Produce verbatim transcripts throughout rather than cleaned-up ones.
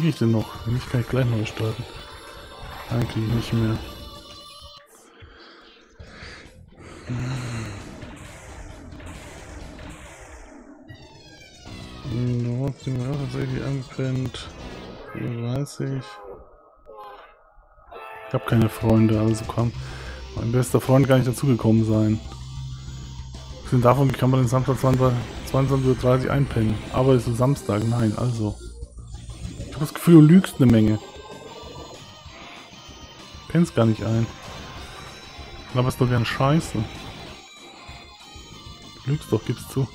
kriege ich denn noch? Wenn nicht, kann ich gleich neu starten. Nein, kriege ich nicht mehr. So, sind wir auch tatsächlich angepennt. vierunddreißig. Ich habe keine Freunde, also kann mein bester Freund gar nicht dazugekommen sein. Abgesehen davon kann man den Samstag zweiundzwanzig Uhr dreißig einpennen. Aber es ist Samstag, nein, also. Ich habe das Gefühl, du lügst eine Menge. Pennst gar nicht ein. Aber ist doch gern Scheiße. Du lügst doch, gib's zu.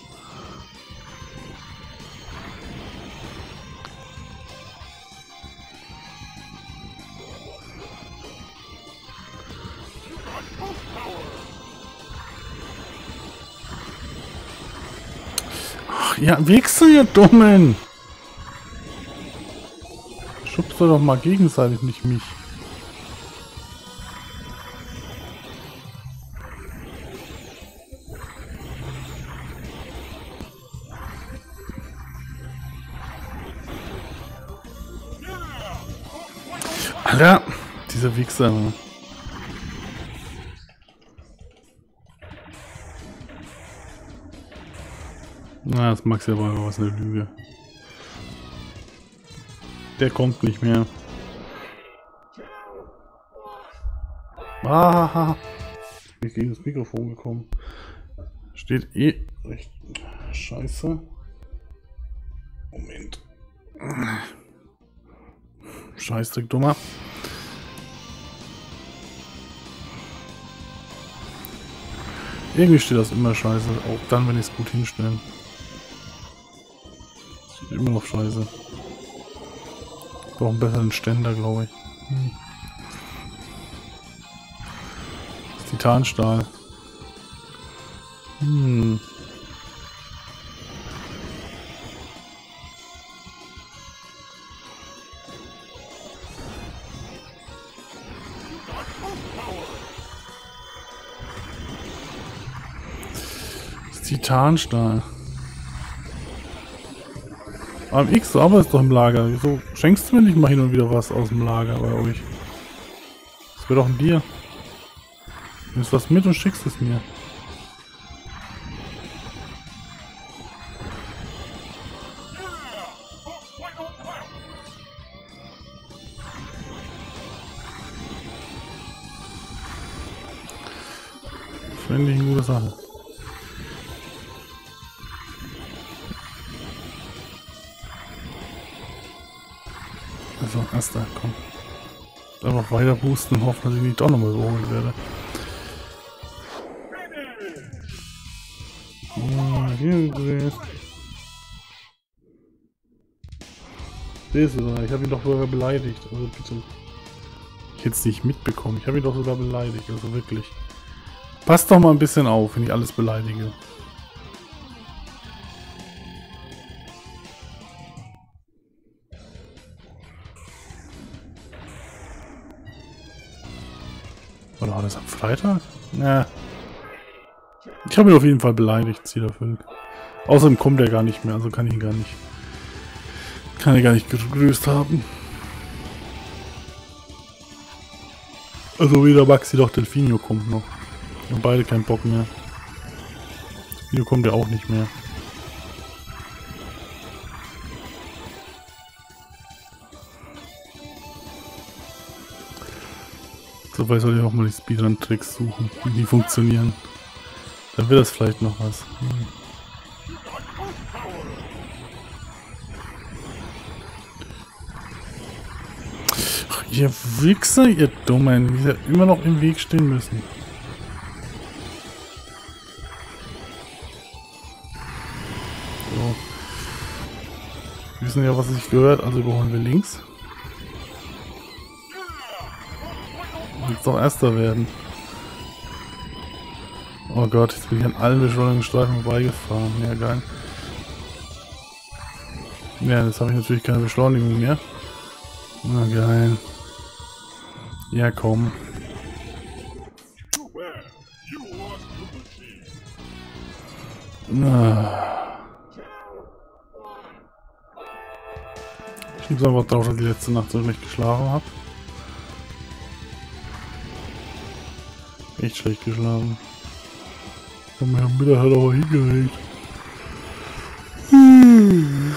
Ach ja, Wichser, ihr Dummen! Schubst doch mal gegenseitig, nicht mich. Alter, dieser Wichser. Na, das Max ja war was eine Lüge. Der kommt nicht mehr. Ah, ich bin gegen das Mikrofon gekommen. Steht eh recht. Scheiße. Moment. Scheißdreck, dummer. Irgendwie steht das immer scheiße, auch dann, wenn ich es gut hinstelle. Steht immer noch scheiße. Ich brauche einen besseren Ständer, glaube ich. Hm. Das ist Titanstahl. Hm. Titanstahl. Am X, du arbeitest doch im Lager. Wieso schenkst du mir nicht mal hin und wieder was aus dem Lager bei euch? Das wäre doch ein Bier. Nimmst was mit und schickst es mir. Das finde ich eine gute Sache. Also, erster, komm. Einfach weiter boosten und hoffen, dass ich nicht doch nochmal überholt werde. Ah, hier gesehen. Siehst du da, ich habe ihn doch sogar beleidigt. Also bitte. Ich hätte es nicht mitbekommen. Ich habe ihn doch sogar beleidigt. Also wirklich. Passt doch mal ein bisschen auf, wenn ich alles beleidige. Oder war das am Freitag? Ja. Ich habe ihn auf jeden Fall beleidigt, Ziel erfüllt. Außerdem kommt er gar nicht mehr, also kann ich ihn gar nicht. Kann er gar nicht gegrüßt haben. Also weder Maxi noch Delfinio kommt noch. Wir haben beide keinen Bock mehr. Delfinio kommt ja auch nicht mehr. So weit soll ich auch mal die Speedrun-Tricks suchen, die funktionieren. Dann wird das vielleicht noch was. Hm. Ach, ihr Wichser, ihr Dummen, die ja immer noch im Weg stehen müssen. So. Wir wissen ja, was sich gehört, also überholen wir links. Jetzt doch Erster werden. Oh Gott, jetzt bin ich an allen Beschleunigungsstreifen vorbeigefahren. Ja, geil. Ja, jetzt habe ich natürlich keine Beschleunigung mehr. Na geil. Ja, komm. Na. Ich gebe einfach drauf, dass ich die letzte Nacht so schlecht geschlafen habe. Echt schlecht geschlafen. Ich habe mich am Mittag halt auch hingelegt. Hm.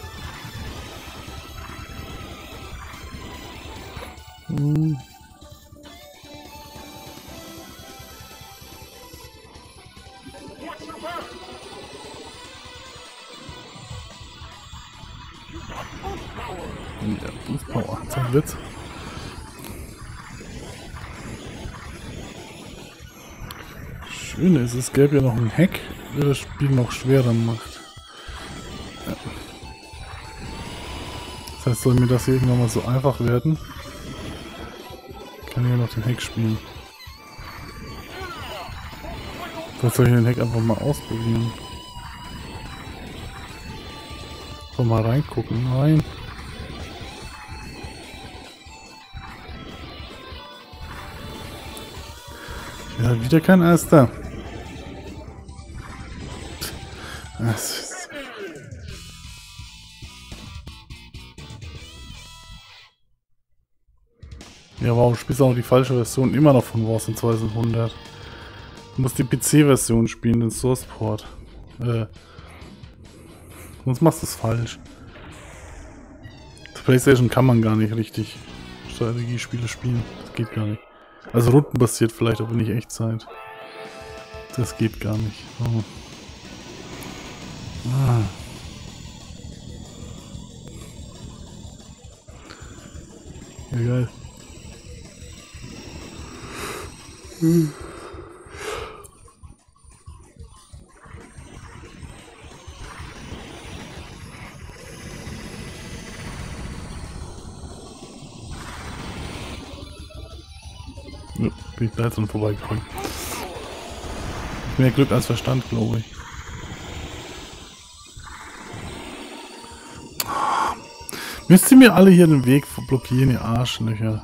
Hm. Ja, Boost Power, so ein Witz. Schön ist, es gäbe ja noch einen Hack, der das Spiel noch schwerer macht. Ja. Das heißt, soll mir das hier irgendwann mal so einfach werden, kann ich ja noch den Hack spielen. Vielleicht soll ich den Hack einfach mal ausprobieren. So, mal reingucken, nein. Ja, wieder kein Erster. Das ist ja, warum spielst du auch die falsche Version immer noch von Warzone zweitausendhundert? Du musst die P C-Version spielen, den Source Port. Äh, sonst machst du es falsch. Auf PlayStation kann man gar nicht richtig Strategiespiele spielen. Das geht gar nicht. Also rundenbasiert vielleicht, aber nicht Echtzeit. Das geht gar nicht. Oh. Ah. Ja, geil. Hm. Ja, bin ich da jetzt schon vorbeigekommen. Mehr Glück als Verstand, glaube ich. Müsst ihr mir alle hier den Weg blockieren, ihr Arschlöcher.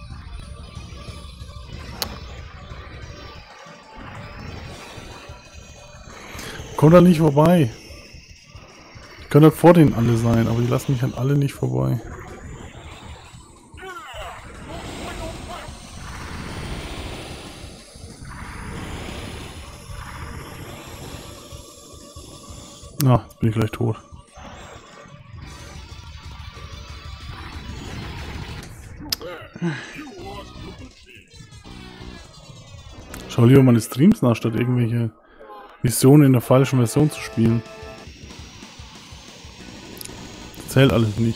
Kommt da nicht vorbei. Ich könnte halt vor denen alle sein, aber die lassen mich halt alle nicht vorbei. Na, ah, jetzt bin ich gleich tot. Schau lieber meine Streams nach, statt irgendwelche Missionen in der falschen Version zu spielen. Das zählt alles nicht.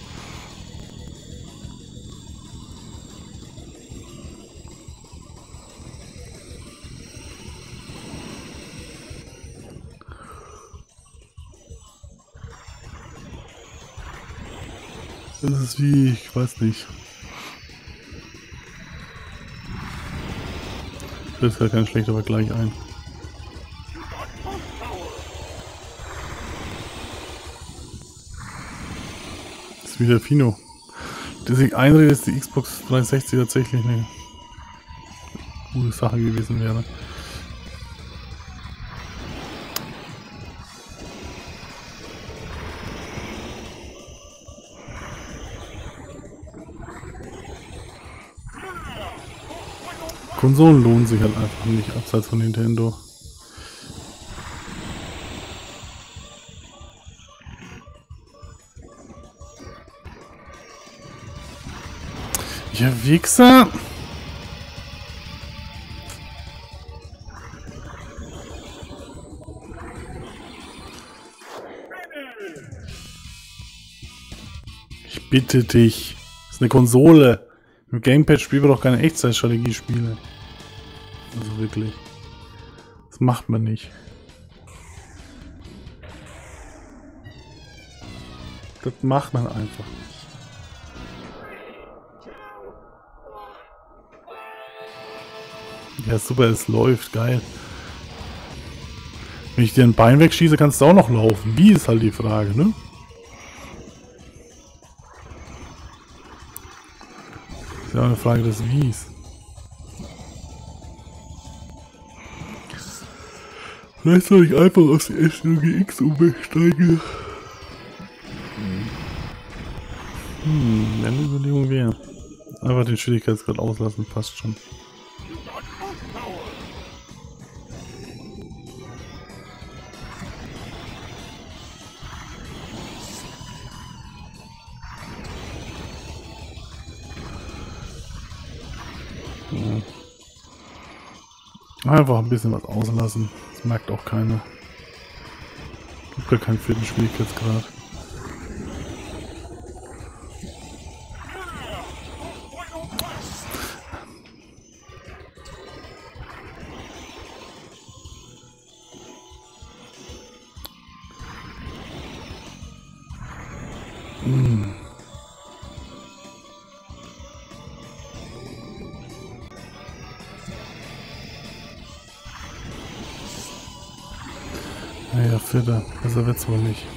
Das ist wie, ich weiß nicht. Das ist ja kein schlechter Vergleich ein. Das ist wieder Fino. Dass ich einrede, dass die Xbox dreihundertsechzig tatsächlich eine gute Sache gewesen wäre. Konsolen lohnen sich halt einfach nicht, abseits von Nintendo. Ja, Wichser! Ich bitte dich. Das ist eine Konsole. Im Gamepad spielen wir doch keine Echtzeitstrategiespiele. Also wirklich. Das macht man nicht. Das macht man einfach nicht. Ja, super, es läuft. Geil. Wenn ich dir ein Bein wegschieße, kannst du auch noch laufen. Wie ist halt die Frage, ne? Das ist ja eine Frage des Wies. Vielleicht soll ich einfach aus der S G X umsteigen. Hm, eine Überlegung wäre. Einfach den Schwierigkeitsgrad auslassen, passt schon. Ja. Einfach ein bisschen was auslassen. Das merkt auch keiner. Gibt ja keinen vierten Schwierigkeitsgrad. Hm. Naja, vierter. Besser wird's wohl nicht.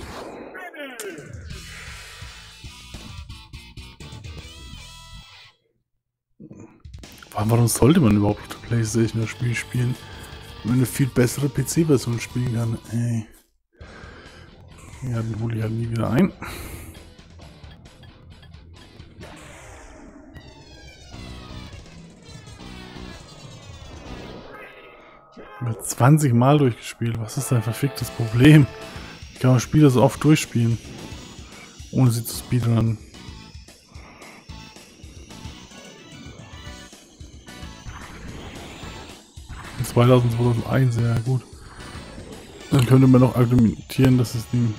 Warum sollte man überhaupt auf der PlayStation das Spiel spielen, wenn man eine viel bessere P C-Version spielen kann? Ey. Ja, den hole ich halt nie wieder ein. Mit zwanzig Mal durchgespielt. Was ist dein verficktes Problem? Ich kann man Spiele so oft durchspielen, ohne sie zu speedrunnen. zweitausend, zweitausendeins, ja gut. Dann könnte man noch argumentieren, dass es die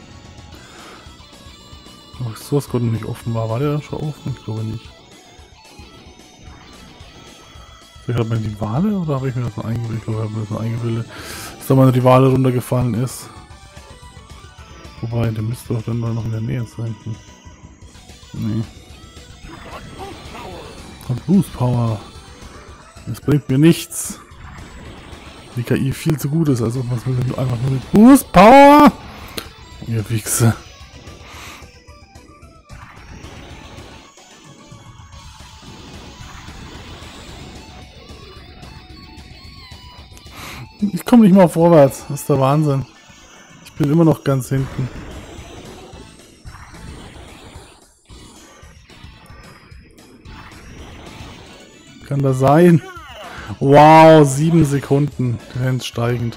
Source Code nicht offen war. War der schon offen? Ich glaube nicht. Ich habe mir die Wale oder habe ich mir das noch eingebildet? Ich glaube, ich habe mir das noch eingebildet. Dass da mal die Wale runtergefallen ist. Wobei, der müsste doch dann mal noch in der Nähe sein. Hm. Nee. Und Boost Power. Das bringt mir nichts. Die K I viel zu gut ist, also was will denn einfach nur mit Boost Power? Ihr Wichse. Ich komme nicht mal vorwärts, das ist der Wahnsinn. Ich bin immer noch ganz hinten. Kann das sein? Wow, sieben Sekunden. Trend steigend.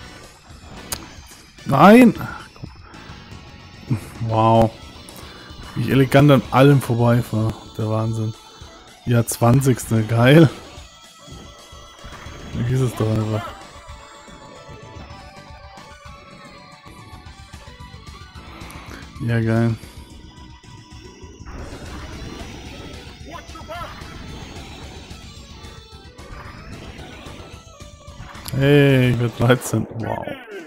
Nein! Ach, komm. Wow. Wie ich elegant an allem vorbeifahre. Der Wahnsinn. Ja, zwanzigste Geil. Wie ist es doch einfach. Ja, geil. Hey, ich werde dreizehn. Wow.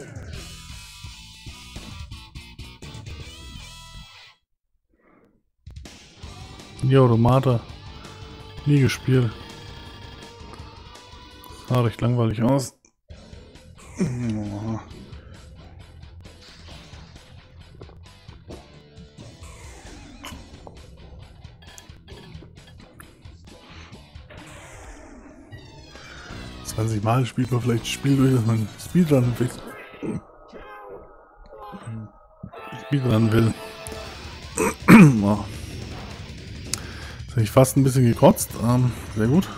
Ja, Automata. Nie gespielt. Sah recht langweilig aus. Oh. zwanzig Mal spielt man vielleicht das Spiel durch, dass man Speedrun will. Speedrun will. Oh. Jetzt habe ich fast ein bisschen gekotzt. Ähm, sehr gut.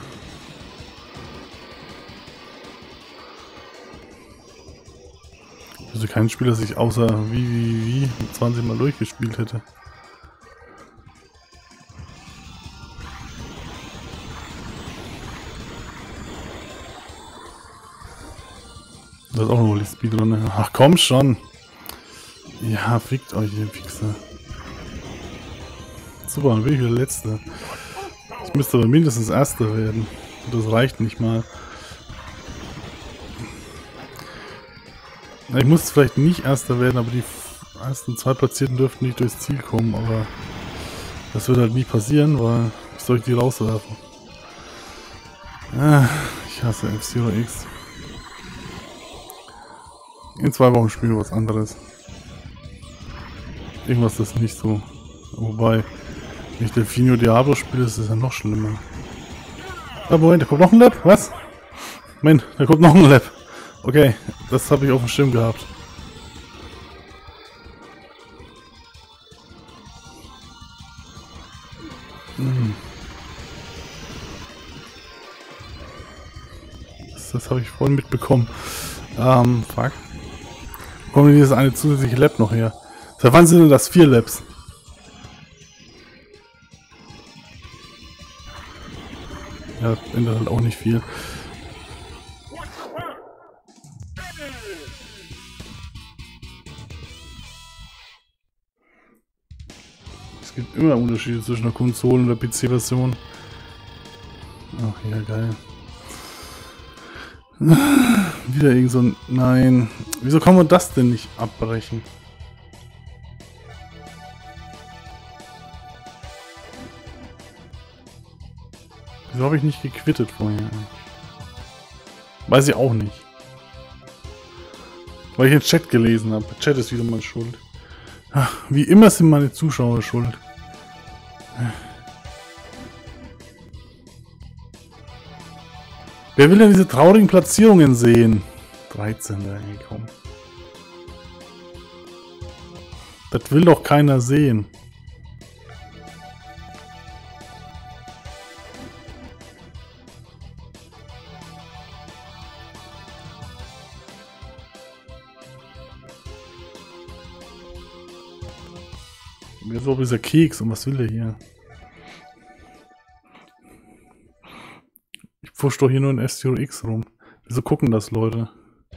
Also kein Spiel, das ich außer wie, wie, wie zwanzig Mal durchgespielt hätte. Das ist auch noch die Speedrunner. Ach komm schon. Ja, fickt euch, ihr Wichser. Super, dann bin ich wieder der Letzte. Ich müsste aber mindestens Erster werden. Das reicht nicht mal. Ich muss vielleicht nicht Erster werden, aber die ersten zwei Platzierten dürften nicht durchs Ziel kommen. Aber das wird halt nie passieren, weil ich soll die rauswerfen. Ah, ich hasse F-Zero X. In zwei Wochen spielen wir was anderes. Irgendwas, das nicht so. Wobei, wenn ich Delfinio Diablo spiele, ist es ja noch schlimmer. Ah, Moment, da kommt noch ein Lab? Was? Moment, da kommt noch ein Lab. Okay, das habe ich auf dem Schirm gehabt. Hm. Das, das habe ich voll mitbekommen. Ähm, fuck. Wo kommen dieses eine zusätzliche Lab noch her? Seit wann sind denn das vier Labs? Ja, das ändert halt auch nicht viel. Es gibt immer Unterschiede zwischen der Konsole und der P C-Version. Ach ja, geil. Wieder irgend so ein... Nein. Wieso kann man das denn nicht abbrechen? Wieso habe ich nicht gequittet vorher? Weiß ich auch nicht. Weil ich den Chat gelesen habe. Der Chat ist wieder mal schuld. Ach, wie immer sind meine Zuschauer schuld. Wer will denn diese traurigen Platzierungen sehen? dreizehn, ey, komm. Das will doch keiner sehen. Wer so dieser Keks und was will der hier? Ich pfusch doch hier nur ein S T O X rum. Wieso gucken das Leute?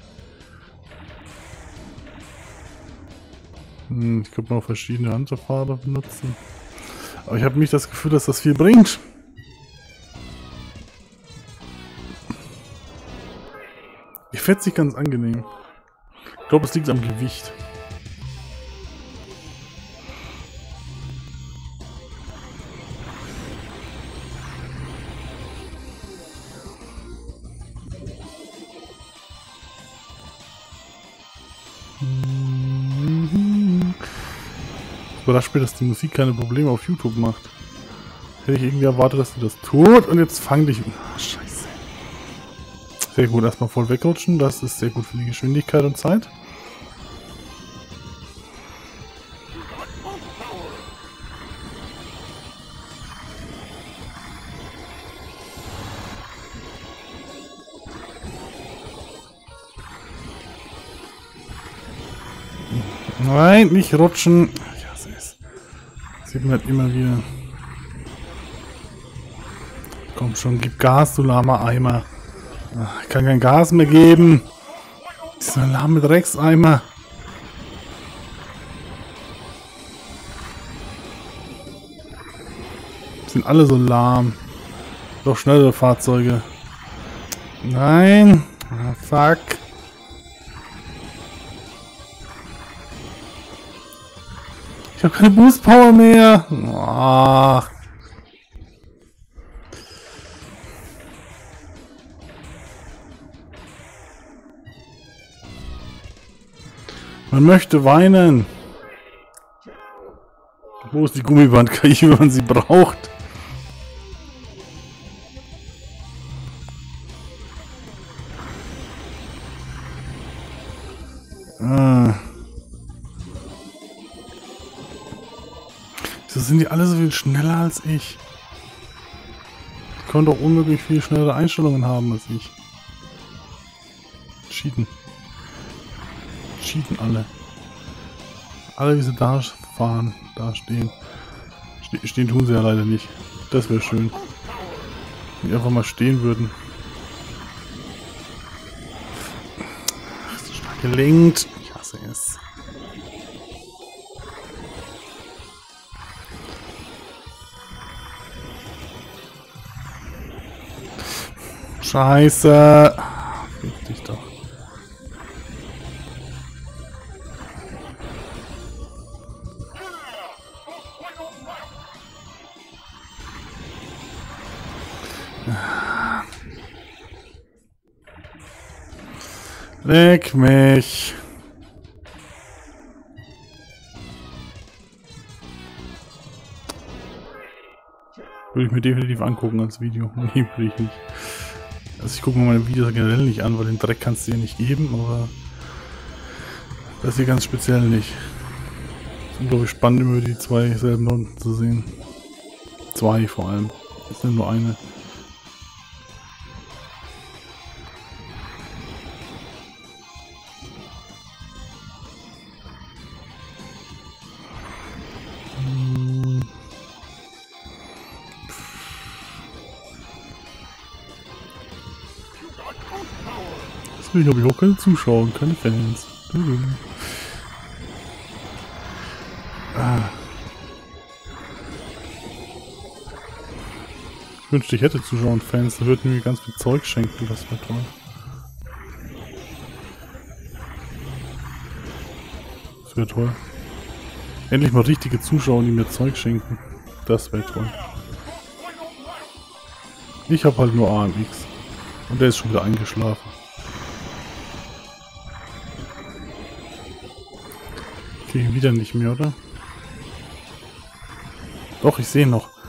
Hm, ich könnte mal verschiedene andere Farben benutzen. Aber ich habe nicht das Gefühl, dass das viel bringt. Ich fährt sich ganz angenehm. Ich glaube, es liegt am Gewicht. Überrascht mich, dass die Musik keine Probleme auf YouTube macht. Hätte ich irgendwie erwartet, dass sie das tut. Und jetzt fang dich... Ach, scheiße. Sehr gut, erstmal voll wegrutschen. Das ist sehr gut für die Geschwindigkeit und Zeit. Nein, nicht rutschen. Ich hasse es. Sieht man halt immer wieder. Komm schon, gib Gas, du lahmer Eimer. Ich kann kein Gas mehr geben. Dieser lahme Dreckseimer. Sind alle so lahm. Doch schnellere Fahrzeuge. Nein. Ah, fuck. Ich habe keine Boost Power mehr. Ach. Man möchte weinen. Wo ist die Gummiband-K I, wenn man sie braucht? Ah. Wieso sind die alle so viel schneller als ich? Die können doch unmöglich viel schnellere Einstellungen haben als ich. Cheaten. Cheaten alle. Alle, wie sie da fahren, da stehen. Ste stehen tun sie ja leider nicht. Das wäre schön. Wenn die einfach mal stehen würden. Ach, so stark gelenkt. Ich hasse es. Scheiße. Fick dich doch. Leck mich. Würde ich mir definitiv angucken als Video. Nee, würde ich nicht. Also ich gucke mir meine Videos generell nicht an, weil den Dreck kannst du dir nicht geben, aber das hier ganz speziell nicht. Es ist unglaublich spannend, immer die zwei selben Runden zu sehen. Zwei vor allem. Das ist ja nur eine. Hm. Deswegen habe ich auch keine Zuschauer und keine Fans. Ah. Ich wünschte, ich hätte Zuschauer und Fans, da würden mir ganz viel Zeug schenken, das wäre toll. Das wäre toll. Endlich mal richtige Zuschauer, die mir Zeug schenken. Das wäre toll. Ich habe halt nur A M X. Und der ist schon wieder eingeschlafen. Kriege ich wieder nicht mehr, oder? Doch, ich sehe noch.